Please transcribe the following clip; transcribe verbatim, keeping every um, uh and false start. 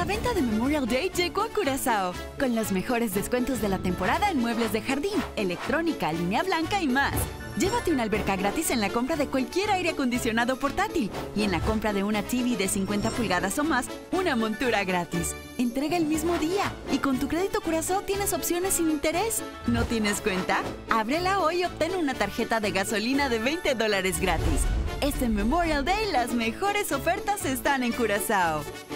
La venta de Memorial Day llegó a Curazao, con los mejores descuentos de la temporada en muebles de jardín, electrónica, línea blanca y más. Llévate una alberca gratis en la compra de cualquier aire acondicionado portátil y en la compra de una T V de cincuenta pulgadas o más, una montura gratis. Entrega el mismo día y con tu crédito Curazao tienes opciones sin interés. ¿No tienes cuenta? Ábrela hoy y obtén una tarjeta de gasolina de veinte dólares gratis. Este Memorial Day las mejores ofertas están en Curazao.